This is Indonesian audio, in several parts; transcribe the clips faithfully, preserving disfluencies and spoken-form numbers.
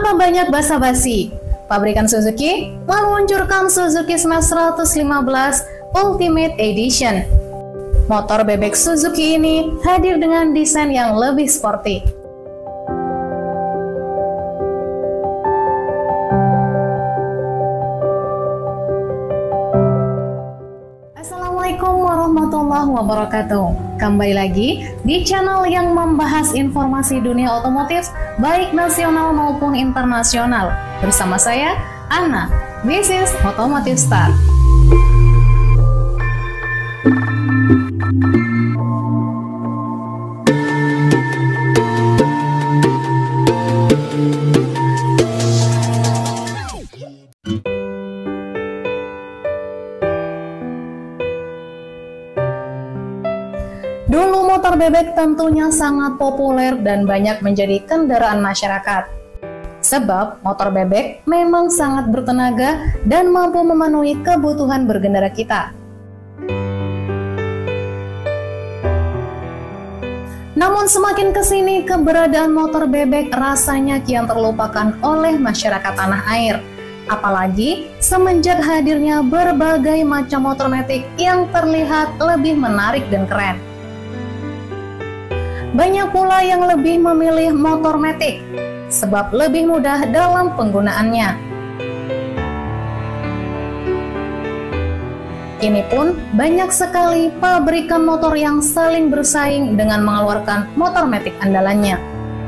Tanpa banyak basa-basi, pabrikan Suzuki meluncurkan Suzuki Smash seratus lima belas Ultimate Edition. Motor bebek Suzuki ini hadir dengan desain yang lebih sporty. Assalamualaikum warahmatullahi wabarakatuh. Kembali lagi di channel yang membahas informasi dunia otomotif baik nasional maupun internasional. Bersama saya, Anna, this is Automotive Star. Dulu motor bebek tentunya sangat populer dan banyak menjadi kendaraan masyarakat. Sebab motor bebek memang sangat bertenaga dan mampu memenuhi kebutuhan berkendara kita. Namun semakin kesini keberadaan motor bebek rasanya kian terlupakan oleh masyarakat tanah air. Apalagi semenjak hadirnya berbagai macam motor matic yang terlihat lebih menarik dan keren. Banyak pula yang lebih memilih motor matic, sebab lebih mudah dalam penggunaannya. Kini pun banyak sekali pabrikan motor yang saling bersaing dengan mengeluarkan motor matic andalannya.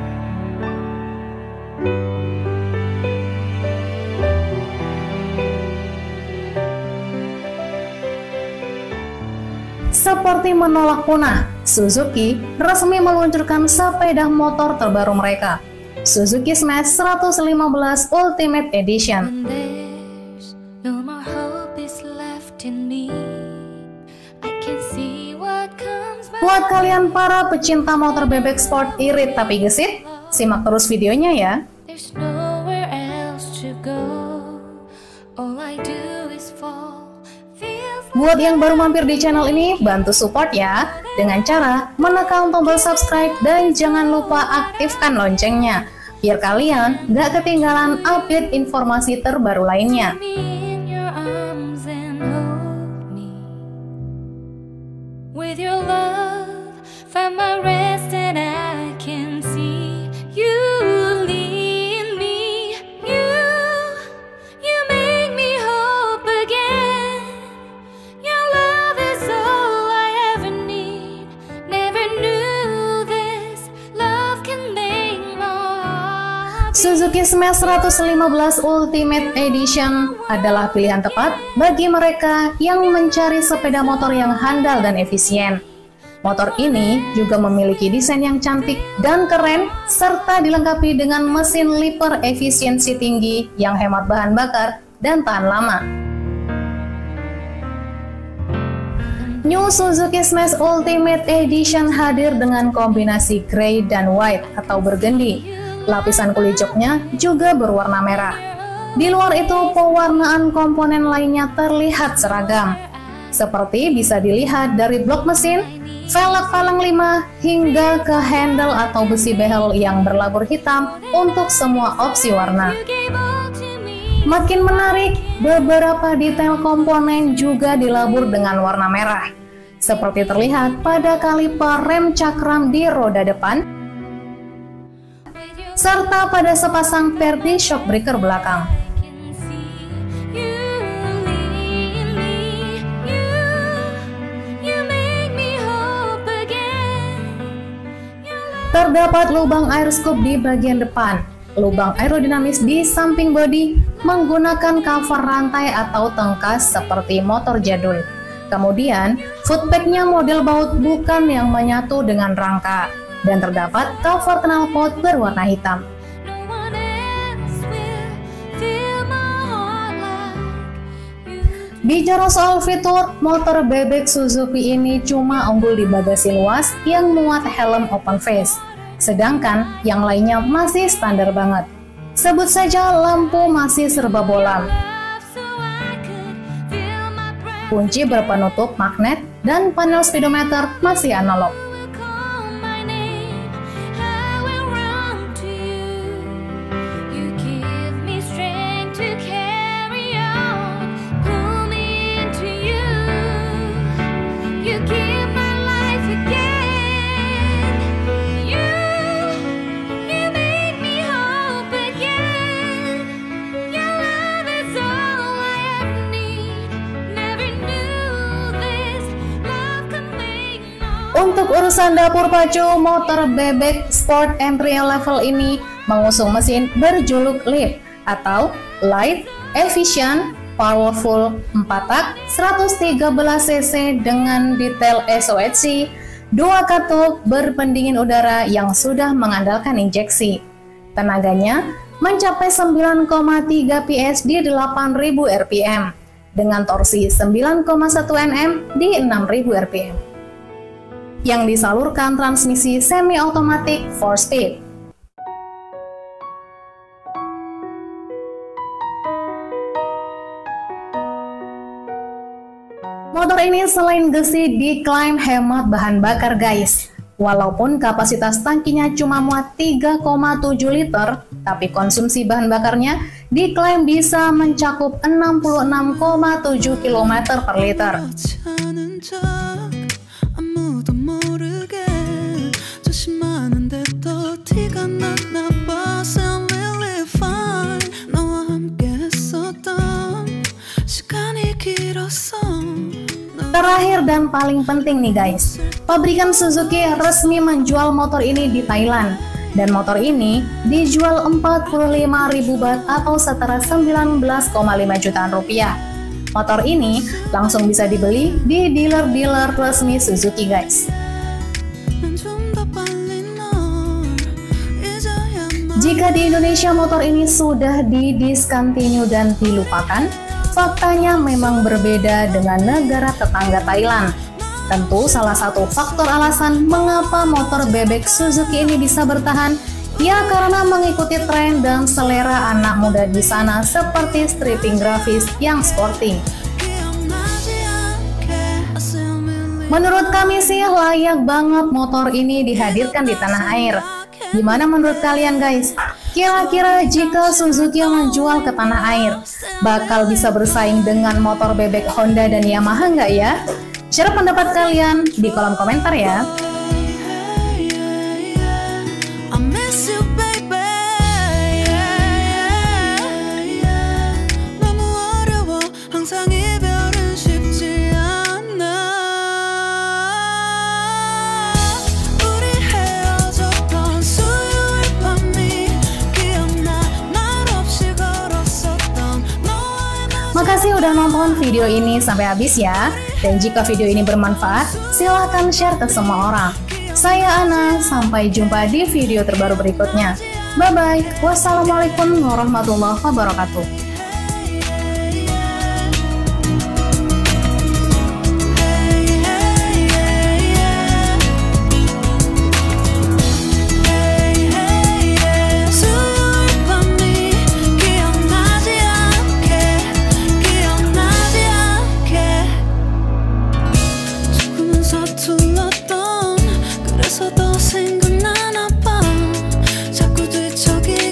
Seperti menolak punah, Suzuki resmi meluncurkan sepeda motor terbaru mereka, Suzuki Smash seratus lima belas Ultimate Edition. Buat kalian para pecinta motor bebek sport irit tapi gesit, simak terus videonya ya. Buat yang baru mampir di channel ini, bantu support ya dengan cara menekan tombol subscribe dan jangan lupa aktifkan loncengnya biar kalian gak ketinggalan update informasi terbaru lainnya. Suzuki Smash seratus lima belas Ultimate Edition adalah pilihan tepat bagi mereka yang mencari sepeda motor yang handal dan efisien. Motor ini juga memiliki desain yang cantik dan keren, serta dilengkapi dengan mesin liper efisiensi tinggi yang hemat bahan bakar dan tahan lama. New Suzuki Smash Ultimate Edition hadir dengan kombinasi grey dan white atau burgundy. Lapisan kulit joknya juga berwarna merah. Di luar itu, pewarnaan komponen lainnya terlihat seragam. Seperti bisa dilihat dari blok mesin, velg palang lima, hingga ke handle atau besi behel yang berlabur hitam untuk semua opsi warna. Makin menarik, beberapa detail komponen juga dilabur dengan warna merah. Seperti terlihat pada kaliper rem cakram di roda depan, serta pada sepasang verti shock breaker belakang. Terdapat lubang air scoop di bagian depan, lubang aerodinamis di samping bodi menggunakan cover rantai atau tengkas seperti motor jadul. Kemudian, footpacknya model baut bukan yang menyatu dengan rangka. Dan terdapat cover knalpot berwarna hitam. Bicara soal fitur, motor bebek Suzuki ini cuma unggul di bagasi luas yang muat helm open face, sedangkan yang lainnya masih standar banget. Sebut saja lampu masih serba bolam, kunci berpenutup magnet, dan panel speedometer masih analog. Barusan dapur pacu motor bebek sport entry level ini mengusung mesin berjuluk L I P atau Light, Efficient, Powerful empat tak seratus tiga belas cc dengan detail S O H C, dua katup berpendingin udara yang sudah mengandalkan injeksi. Tenaganya mencapai sembilan koma tiga P S di delapan ribu R P M dengan torsi sembilan koma satu Newton meter di enam ribu R P M yang disalurkan transmisi semi-otomatik four speed. Motor ini selain gesit diklaim hemat bahan bakar guys. Walaupun kapasitas tangkinya cuma muat tiga koma tujuh liter, tapi konsumsi bahan bakarnya diklaim bisa mencakup enam puluh enam koma tujuh kilometer per liter. Terakhir dan paling penting nih guys, pabrikan Suzuki resmi menjual motor ini di Thailand. Dan motor ini dijual empat puluh lima ribu baht atau setara sembilan belas koma lima jutaan rupiah. Motor ini langsung bisa dibeli di dealer-dealer resmi Suzuki guys. Jika di Indonesia motor ini sudah didiscontinue dan dilupakan, faktanya memang berbeda dengan negara tetangga Thailand. Tentu salah satu faktor alasan mengapa motor bebek Suzuki ini bisa bertahan, ya karena mengikuti tren dan selera anak muda di sana seperti stripping grafis yang sporty. Menurut kami sih layak banget motor ini dihadirkan di tanah air. Gimana menurut kalian guys? Kira-kira jika Suzuki menjual ke tanah air, bakal bisa bersaing dengan motor bebek Honda dan Yamaha nggak ya? Share pendapat kalian di kolom komentar ya. Makasih udah nonton video ini sampai habis ya. Dan jika video ini bermanfaat, silahkan share ke semua orang. Saya Ana, sampai jumpa di video terbaru berikutnya. Bye-bye. Wassalamualaikum warahmatullahi wabarakatuh. 서툴렀던 그래서 더 생각나나 봐 자꾸 뒤척이